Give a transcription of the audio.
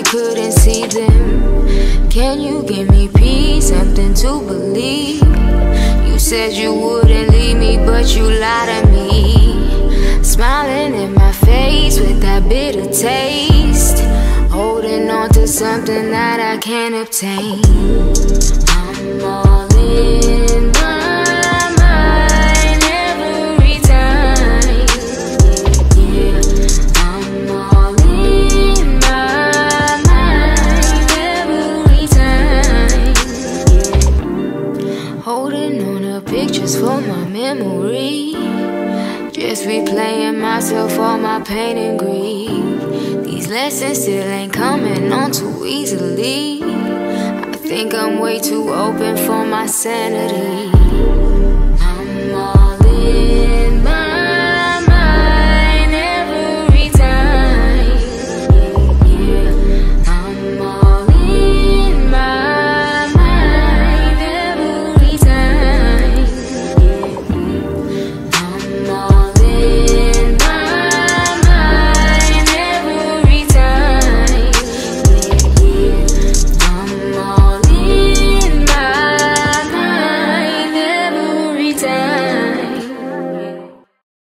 couldn't see them. Can you give me peace, something to believe? You said you wouldn't leave me, but you lied to me. Smiling in my face with that bitter taste, holding on to something that I can't obtain. I'm all in my mind every time. Yeah, I'm all in my mind every time. Yeah. Holding on to pictures for my memory, just replaying myself, all my pain and grief. These lessons still ain't coming on too easily. I think I'm way too open for my sanity. I'm all in